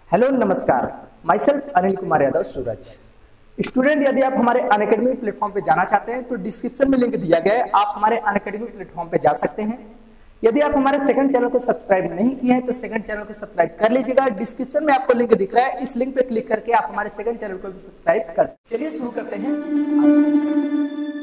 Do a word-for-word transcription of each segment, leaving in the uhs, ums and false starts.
Hello नमस्कार, my self Anil Kumar Yadav Suraj. Student, यदि आप हमारे अनअकैडमी प्लेटफॉर्म पे जाना चाहते हैं तो डिस्क्रिप्शन में लिंक दिया गया है, आप हमारे अनअकैडमी प्लेटफॉर्म पे जा सकते हैं। यदि आप हमारे सेकंड चैनल को सब्सक्राइब नहीं किए हैं तो सेकंड चैनल को सब्सक्राइब कर लीजिएगा। डिस्क्रिप्शन में आपको लिंक दिख रहा है, इस लिंक पे क्लिक करके आप हमारे सेकंड चैनल को भी सब्सक्राइब कर सकते हैं। चलिए शुरू करते हैं।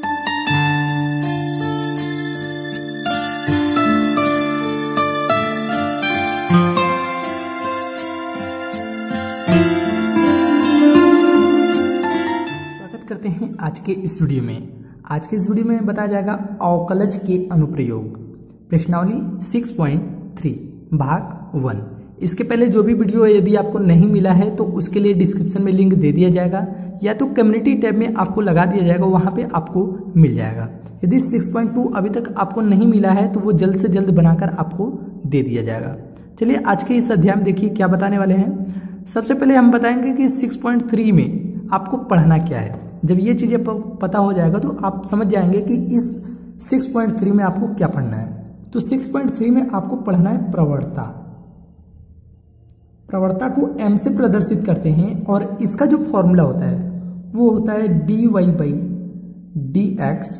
करते हैं आज के इस वीडियो में। आज के इस वीडियो में बताया जाएगा अवकलज के अनुप्रयोग, प्रश्नावली छह पॉइंट तीन भाग वन। इसके पहले जो भी वीडियो है यदि आपको नहीं मिला है तो उसके लिए डिस्क्रिप्शन में लिंक दे दिया जाएगा या तो कम्युनिटी टैब में आपको लगा दिया जाएगा, वहां पे आपको मिल जाएगा। यदि छह पॉइंट दो अभी तक आपको नहीं मिला है तो वो जल्द से जल्द बनाकर आपको दे दिया जाएगा। चलिए आज के इस अध्याय में देखिए क्या बताने वाले हैं। सबसे पहले हम बताएंगे कि छह पॉइंट तीन में आपको पढ़ना क्या है। जब ये चीजें पता हो जाएगा तो आप समझ जाएंगे कि इस छह पॉइंट तीन में आपको क्या पढ़ना है। तो छह पॉइंट तीन में आपको पढ़ना है प्रवणता। प्रवणता को एम से प्रदर्शित करते हैं और इसका जो फॉर्मूला होता है वो होता है d y by d x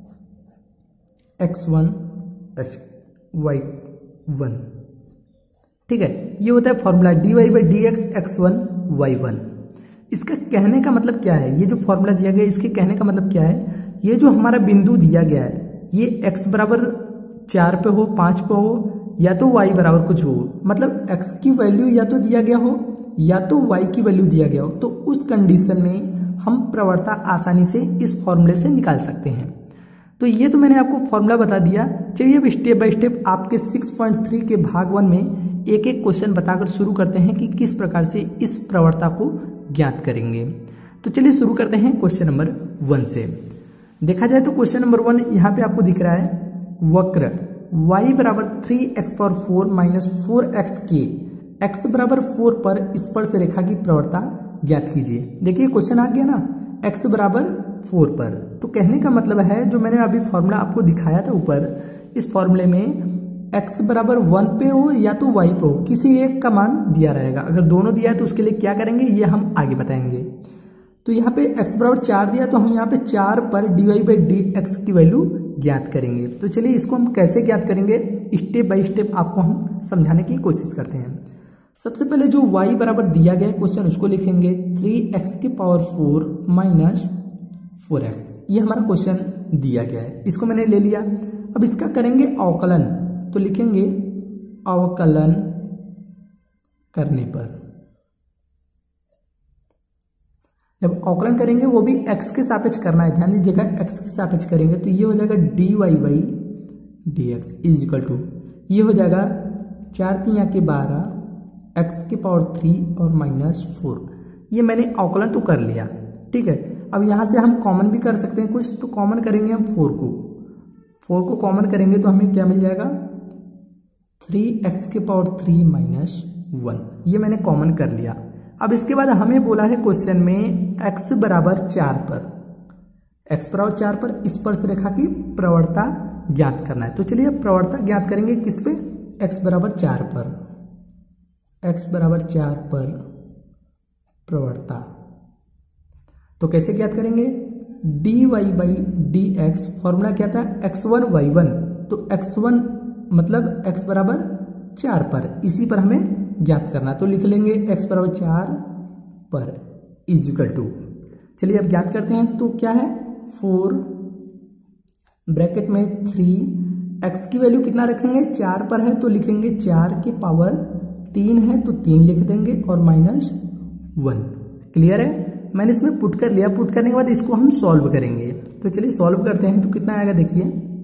x one x y one. ठीक है, ये होता है formula d y by d x x one y one. इसका कहने का मतलब क्या है, ये जो फॉर्मूला दिया गया है इसके कहने का मतलब क्या है, ये जो हमारा बिंदु दिया गया है ये x बराबर चार पे हो, पांच पे हो या तो y बराबर कुछ हो, मतलब x की वैल्यू या तो दिया गया हो या तो y की वैल्यू दिया गया हो, तो उस कंडीशन में हम प्रवणता आसानी से इस फॉर्मूले से निकाल सकते हैं। तो ये तो मैंने आपको फॉर्मूला बता दिया। चलिए अब स्टेप बाय स्टेप आपके छह पॉइंट तीन के भाग वन में एक एक क्वेश्चन बताकर शुरू करते हैं कि किस प्रकार से इस प्रवणता को ज्ञात करेंगे। तो चलिए शुरू करते हैं क्वेश्चन नंबर वन से। देखा जाए तो क्वेश्चन नंबर वन यहाँ पे आपको दिख रहा है, वक्र y बराबर three x power four minus four x के x बराबर फोर पर स्पर्श रेखा की प्रवणता ज्ञात कीजिए। देखिए क्वेश्चन आ गया ना, x बराबर फोर पर, तो कहने का मतलब है जो मैंने अभी फॉर्मूला आपको दिखाया था ऊपर, इस फॉर्मूले में x बराबर वन पे हो या तो y पे हो, किसी एक का मान दिया रहेगा। अगर दोनों दिया है तो उसके लिए क्या करेंगे ये हम आगे बताएंगे। तो यहाँ पे x बराबर चार दिया तो हम यहाँ पे चार पर d y by d x की वैल्यू ज्ञात करेंगे। तो चलिए इसको हम कैसे ज्ञात करेंगे, स्टेप बाय स्टेप आपको हम समझाने की कोशिश करते हैं। सबसे पहले जो y बराबर दिया गया क्वेश्चन उसको लिखेंगे थ्री एक्स की power four minus four x, ये हमारा क्वेश्चन दिया गया है, इसको मैंने ले लिया। अब इसका करेंगे अवकलन, तो लिखेंगे अवकलन करने पर, जब अवकलन करेंगे वो भी x के सापेक्ष करना है, ध्यान दीजिएगा x के सापेक्ष करेंगे तो ये हो जाएगा d y by d x is equal to, ये हो जाएगा चार तीन के बारह x के पावर थ्री और माइनस फोर। ये मैंने अवकलन तो कर लिया, ठीक है। अब यहां से हम कॉमन भी कर सकते हैं कुछ, तो कॉमन करेंगे हम फोर को, फोर को कॉमन करेंगे तो हमें क्या मिल जाएगा, थ्री एक्स के पावर थ्री माइनस वन, ये मैंने कॉमन कर लिया। अब इसके बाद हमें बोला है क्वेश्चन में x बराबर चार पर, x बराबर चार पर स्पर्श रेखा की प्रवणता ज्ञात करना है। तो चलिए प्रवणता ज्ञात करेंगे किस पे, x बराबर चार पर, x बराबर चार पर प्रवणता। तो कैसे ज्ञात करेंगे, d y by d x, formula क्या था एक्स वन वाई वन, तो एक्स वन मतलब x बराबर चार पर, इसी पर हमें ज्ञात करना, तो लिख लेंगे x बराबर चार पर इज इक्वल टू, चलिए अब ज्ञात करते हैं। तो क्या है, फोर ब्रैकेट में थ्री, x की वैल्यू कितना रखेंगे, चार पर है तो लिखेंगे चार के पावर तीन है तो तीन लिख देंगे और माइनस वन। क्लियर है, मैंने इसमें पुट कर लिया। पुट करने के बाद इसको हम सॉल्व करेंगे, तो चलिए सॉल्व करते हैं। तो कितना आएगा देखिए,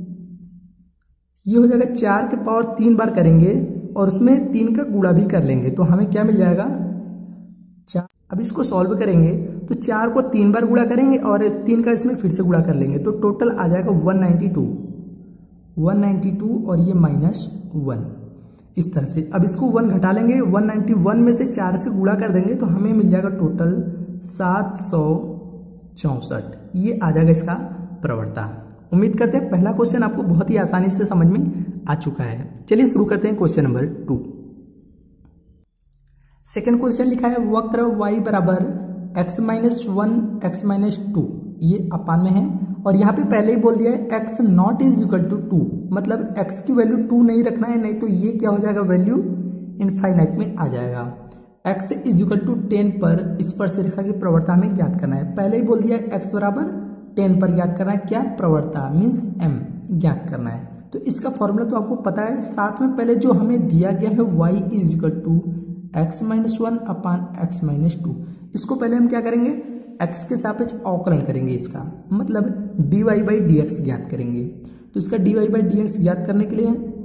ये हो जाएगा चार के पावर तीन बार करेंगे और उसमें तीन का गुणा भी कर लेंगे तो हमें क्या मिल जाएगा, चार। अब इसको सॉल्व करेंगे तो चार को तीन बार गुणा करेंगे और तीन का इसमें फिर से गुणा कर लेंगे तो टोटल आ जाएगा one ninety two, one ninety two और ये माइनस वन, इस तरह से। अब इसको वन घटा लेंगे, वन नाइन्टी वन में से चार से गुणा कर देंगे तो हमें मिल जाएगा टोटल सात सौ चौसठ, ये आ जाएगा इसका प्रवणता। उम्मीद करते हैं पहला क्वेश्चन आपको बहुत ही आसानी से समझ में आ चुका है। चलिए शुरू करते हैं question number two. Second question लिखा है वक्र y बराबर x minus one x minus two, ये अपान में है और यहाँ पे पहले ही बोल दिया है x not is equal to two, मतलब x की वैल्यू टू नहीं रखना है, नहीं तो ये क्या हो जाएगा वैल्यू इनफाइनाइट में आ जाएगा। x is equal to ten पर स्पर्श रेखा की प्रवणता हमें ज्ञात करना है। पहले ही बोल दिया है x बराबर टेन पर ज्ञात करना है, क्या प्रवणता मीन्स m ज्ञात करना है। तो इसका फॉर्मूला तो आपको पता है, साथ में पहले जो हमें दिया गया है y is equal to x minus one upon x minus two, इसको पहले हम क्या करेंगे x के सापेक्ष अवकलन करेंगे, इसका मतलब dy बाई डी एक्स ज्ञात करेंगे। तो इसका dy बाई डी एक्स ज्ञात करने के लिए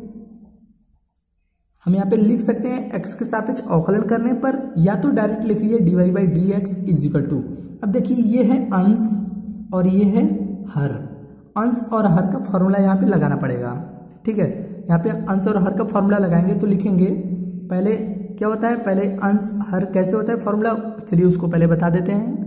हम यहाँ पे लिख सकते हैं x के सापेक्ष अवकलन करने पर, या तो डायरेक्ट लिखिए dy by d x is equal to, अब देखिए ये है अंश और ये है हर, अंश और हर का फॉर्मूला यहाँ पे लगाना पड़ेगा, ठीक है। यहाँ पे अंश और हर का फॉर्मूला लगाएंगे तो लिखेंगे, पहले क्या होता है, पहले अंश हर कैसे होता है फॉर्मूला, चलिए उसको पहले बता देते हैं।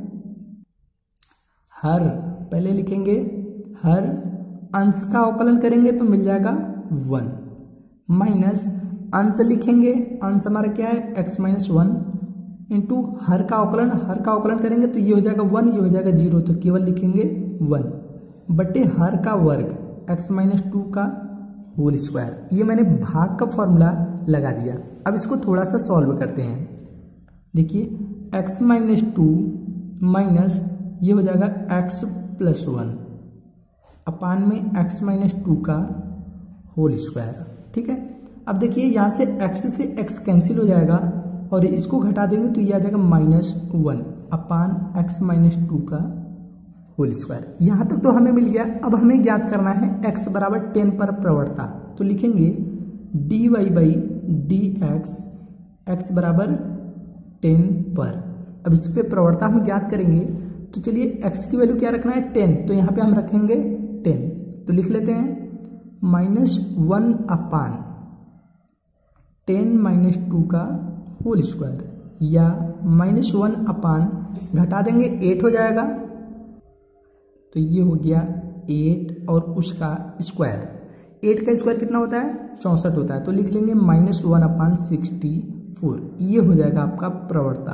हर पहले लिखेंगे, हर अंश का अवकलन करेंगे तो मिल जाएगा वन, माइनस अंश लिखेंगे, अंश हमारा क्या है एक्स माइनस वन, इंटू हर का अवकलन, हर का अवकलन करेंगे तो ये हो जाएगा वन, ये हो जाएगा जीरो, तो केवल लिखेंगे वन बटे हर का वर्ग एक्स माइनस टू का होल स्क्वायर। ये मैंने भाग का फॉर्मूला लगा दिया। अब इसको थोड़ा सा सॉल्व करते हैं। देखिए x माइनस टू माइनस ये हो जाएगा x प्लस वन अपान में x माइनस टू का होल स्क्वायर, ठीक है। अब देखिए यहाँ से x से x कैंसिल हो जाएगा और इसको घटा देंगे तो ये आ जाएगा minus one upon x minus two का होल स्क्वायर। यहाँ तक तो हमें मिल गया। अब हमें ज्ञात करना है x बराबर टेन पर प्रवणता, तो लिखेंगे d y by d x x बराबर टेन पर। अब इस पे प्रवणता हम ज्ञात करेंगे तो चलिए x की वैल्यू क्या रखना है टेन, तो यहाँ पे हम रखेंगे टेन, तो लिख लेते हैं minus one upon ten minus two का होल स्क्वायर, या माइनस वन अपान घटा देंगे एट हो जाएगा, तो ये हो गया एट और उसका स्क्वायर। एट का स्क्वायर कितना होता है चौंसठ होता है, तो लिख लेंगे minus one upon sixty four, ये हो जाएगा आपका प्रवणता।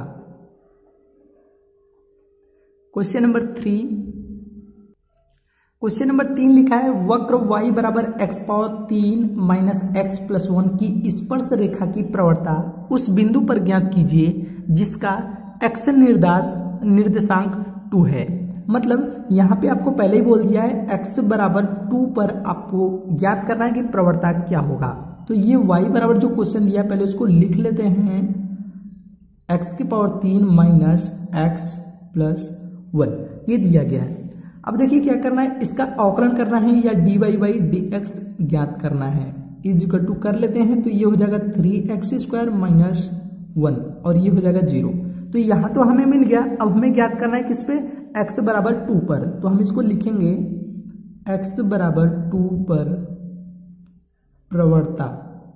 Question number three, question number तीन लिखा है वक्र y बराबर एक्स पावर तीन माइनस एक्स प्लस वन की स्पर्श रेखा की प्रवणता उस बिंदु पर ज्ञात कीजिए जिसका x निर्देश निर्देशांक टू है। मतलब यहाँ पे आपको पहले ही बोल दिया है x बराबर टू पर आपको ज्ञात करना है कि प्रवणता क्या होगा। तो ये y बराबर जो क्वेश्चन दिया है पहले उसको लिख लेते हैं, x की पावर तीन माइनस एक्स प्लस वन, ये दिया गया है। अब देखिए क्या करना है, इसका अवकलन करना है या d y by d x ज्ञात करना है। इज इक्वल टू कर लेते हैं तो ये हो जाएगा three x square minus one और ये हो जाएगा जीरो। तो यहाँ तो हमें मिल गया। अब हमें ज्ञात करना है किस पे, x बराबर टू पर, तो हम इसको लिखेंगे x बराबर टू पर प्रवणता,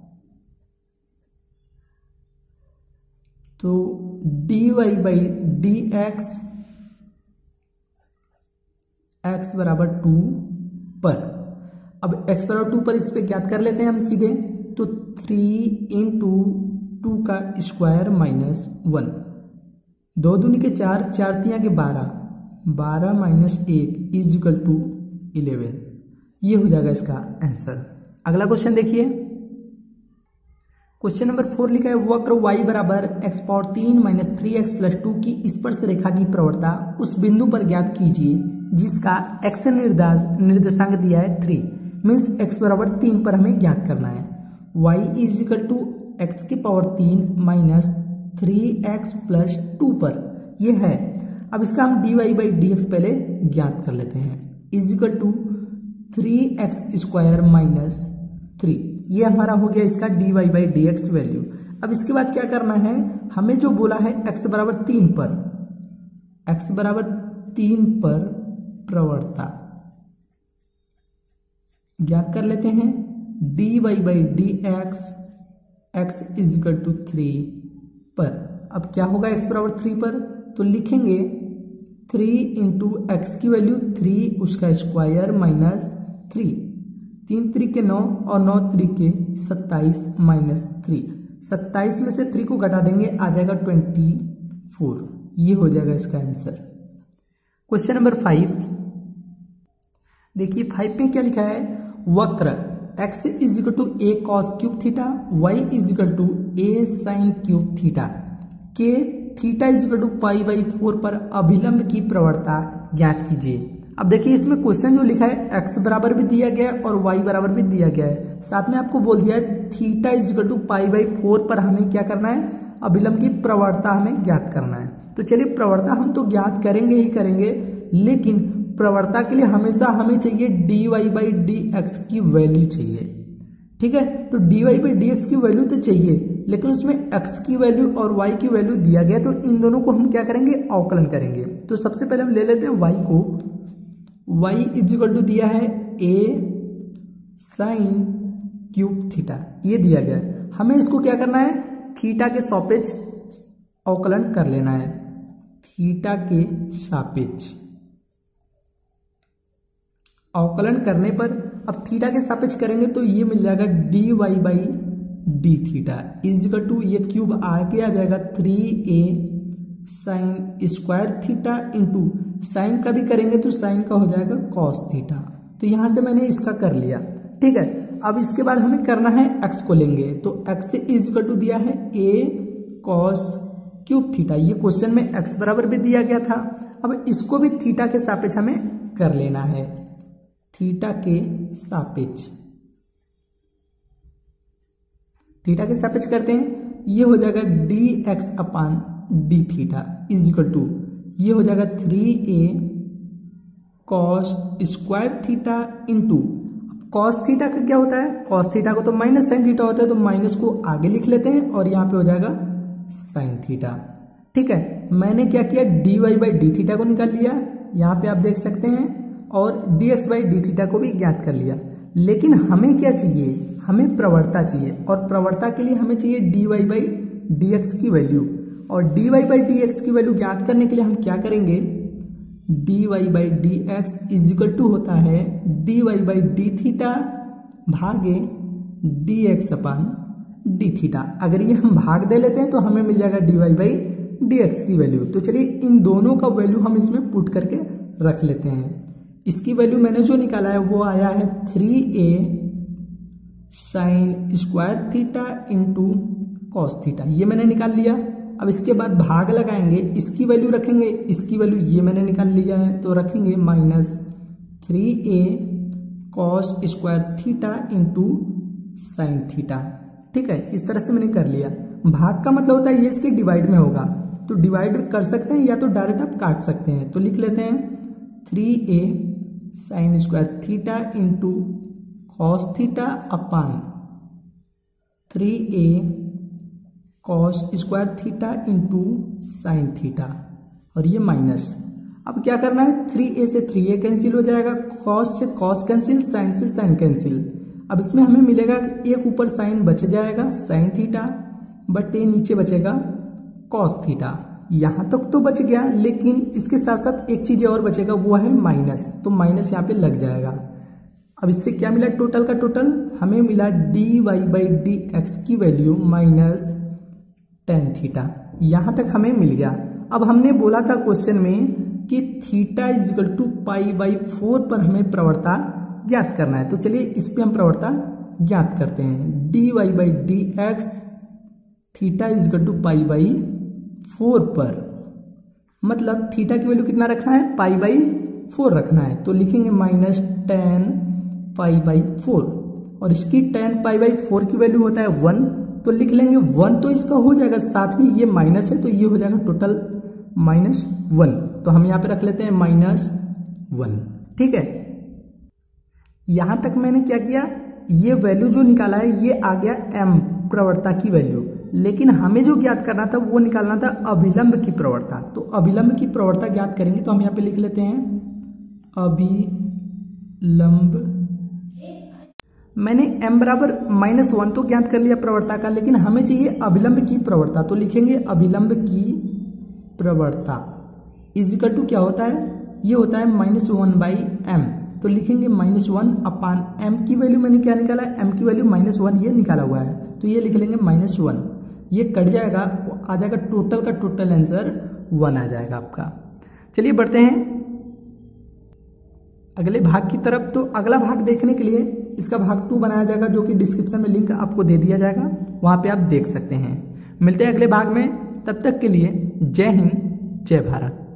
तो d y by d x x बराबर टू पर। अब x बराबर टू पर इस पे ज्ञात कर लेते हैं हम सीधे, तो थ्री इंटू टू का स्क्वायर माइनस वन, दो दूनी के चार, चार तिया के बारह, बारह माइनस एक इज इक्वल टू इलेवन, ये हो जाएगा इसका आंसर। अगला क्वेश्चन देखिए, क्वेश्चन नंबर फोर लिखा है वक्र y बराबर एक्स पावर तीन minus three x plus two की स्पर्श रेखा की प्रवणता उस बिंदु पर ज्ञात कीजिए जिसका x निर्देश निर्देशांक दिया है थ्री, मीन्स x बराबर तीन पर हमें ज्ञात करना है। y is equal to x की पावर तीन minus three x plus two पर ये है। अब इसका हम d y by d x पहले ज्ञात कर लेते हैं, is equal to three x square minus three, ये हमारा हो गया इसका d y by d x value. अब इसके बाद क्या करना है, हमें जो बोला है x बराबर तीन पर, x बराबर तीन पर प्रवणता ज्ञात कर लेते हैं, d y by d x x is equal to three पर। अब क्या होगा x बराबर थ्री पर, तो लिखेंगे थ्री इंटू एक्स की वैल्यू थ्री उसका स्क्वायर माइनस थ्री, तीन त्रिक के नौ और नौ त्रिक के सत्ताईस माइनस थ्री, सत्ताईस में से थ्री को घटा देंगे, आ जाएगा ट्वेंटी फोर। ये हो जाएगा इसका आंसर। क्वेश्चन नंबर फाइव देखिए, फाइव में क्या लिखा है, वक्र x is equal to a cos cube theta, y is equal to a sine cube theta के theta is equal to pi by four पर अभिलंब की प्रवणता ज्ञात कीजिए। अब देखिए इसमें क्वेश्चन जो लिखा है x बराबर भी दिया गया है और y बराबर भी दिया गया है, साथ में आपको बोल दिया है theta is equal to pi by four पर हमें क्या करना है, अभिलंब की प्रवणता हमें ज्ञात करना है। तो चलिए प्रवणता हम तो ज्ञात करेंगे ही करेंगे, लेकिन प्रवणता के लिए हमेशा हमें चाहिए d y by d x की वैल्यू चाहिए। ठीक है, तो d y by d x की वैल्यू तो चाहिए, लेकिन उसमें x की वैल्यू और y की वैल्यू दिया गया, तो इन दोनों को हम क्या करेंगे, अवकलन करेंगे। तो सबसे पहले हम ले लेते हैं y को, y इज इक्वल टू दिया है a साइन क्यूब थीटा, ये दिया गया है। हमें इसको क्या करना है, थीटा के सापेक्ष अवकलन कर लेना है, थीटा के सापेक्ष अवकलन करने पर अब थीटा के सापेक्ष करेंगे तो ये मिल जाएगा d y by d theta is equal to, ये क्यूब आगे आ जाएगा three a sine square theta into sine का भी करेंगे तो साइन का हो जाएगा कॉस थीटा। तो यहां से मैंने इसका कर लिया। ठीक है, अब इसके बाद हमें करना है x को लेंगे, तो x इज इक्वल टू दिया है a कॉस क्यूब थीटा, ये क्वेश्चन में x बराबर भी दिया गया था। अब इसको भी थीटा के सापेक्ष हमें कर लेना है, थीटा के सापेक्ष, थीटा के सापेक्ष करते हैं, ये हो जाएगा d x upon d theta is equal to, ये हो जाएगा three a cos square theta into, cos theta का क्या होता है, कॉस थीटा को तो माइनस साइन थीटा होता है, तो माइनस को आगे लिख लेते हैं और यहाँ पे हो जाएगा साइन थीटा। ठीक है, मैंने क्या किया, d y by d theta को निकाल लिया, यहाँ पे आप देख सकते हैं, और d x by d theta को भी ज्ञात कर लिया। लेकिन हमें क्या चाहिए, हमें प्रवणता चाहिए, और प्रवणता के लिए हमें चाहिए d y by d x की वैल्यू, और d y by d x की वैल्यू ज्ञात करने के लिए हम क्या करेंगे, d y by d x is equal to होता है d y by d theta भागे d x upon d theta. अगर ये हम भाग दे लेते हैं तो हमें मिल जाएगा d y by d x की वैल्यू। तो चलिए इन दोनों का वैल्यू हम इसमें पुट करके रख लेते हैं। इसकी वैल्यू मैंने जो निकाला है वो आया है three a sine square theta into cos theta, ये मैंने निकाल लिया। अब इसके बाद भाग लगाएंगे, इसकी वैल्यू रखेंगे, इसकी वैल्यू ये मैंने निकाल लिया है, तो रखेंगे minus three a cos square theta into sine theta. ठीक है, इस तरह से मैंने कर लिया। भाग का मतलब होता है ये इसके डिवाइड में होगा, तो डिवाइड कर सकते हैं या तो डायरेक्ट आप काट सकते हैं। तो लिख लेते हैं three a sine square theta into cos theta upon three a cos square theta into sine theta, और ये माइनस। अब क्या करना है, थ्री ए से थ्री ए कैंसिल हो जाएगा, कॉस से कॉस कैंसिल, साइन से साइन कैंसिल। अब इसमें हमें मिलेगा एक ऊपर साइन बच जाएगा साइन थीटा, बट ए नीचे बचेगा कॉस थीटा। यहां तक तो बच गया, लेकिन इसके साथ साथ एक चीज और बचेगा, वो है माइनस, तो माइनस यहाँ पे लग जाएगा। अब इससे क्या मिला, टोटल का टोटल हमें मिला d y by d x की वैल्यू माइनस टेन थीटा, यहां तक हमें मिल गया। अब हमने बोला था क्वेश्चन में कि theta is equal to pi by four पर हमें प्रवणता ज्ञात करना है, तो चलिए इस पे हम प्रवणता ज्ञात करते हैं। D y by d x theta is equal to pi by four पर, मतलब थीटा की वैल्यू कितना रखना है, पाई बाई फोर रखना है, तो लिखेंगे minus tan pi by four, और इसकी टेन पाई बाई फोर की वैल्यू होता है वन, तो लिख लेंगे वन, तो इसका हो जाएगा, साथ में ये माइनस है तो ये हो जाएगा टोटल माइनस वन, तो हम यहाँ पे रख लेते हैं माइनस वन। ठीक है, यहां तक मैंने क्या किया, ये वैल्यू जो निकाला है ये आ गया m प्रवणता की वैल्यू, लेकिन हमें जो ज्ञात करना था वो निकालना था अभिलंब की प्रवणता। तो अभिलंब की प्रवणता ज्ञात करेंगे तो हम यहाँ पे लिख लेते हैं अभिलंब, मैंने m बराबर माइनस वन तो ज्ञात कर लिया प्रवणता का, लेकिन हमें चाहिए अभिलंब की प्रवणता, तो लिखेंगे अभिलंब की प्रवणता इज इक्वल टू क्या होता है, ये होता है माइनस वन बाई एम, तो लिखेंगे माइनस वन अपान एम की वैल्यू मैंने क्या निकाला है, एम की वैल्यू माइनस वन ये निकाला हुआ है, तो ये लिख लेंगे माइनस वन, ये कट जाएगा, आ जाएगा टोटल का टोटल आंसर वन आ जाएगा आपका। चलिए बढ़ते हैं अगले भाग की तरफ। तो अगला भाग देखने के लिए इसका भाग टू बनाया जाएगा, जो कि डिस्क्रिप्शन में लिंक आपको दे दिया जाएगा, वहां पे आप देख सकते हैं। मिलते हैं अगले भाग में, तब तक के लिए जय हिंद जय भारत।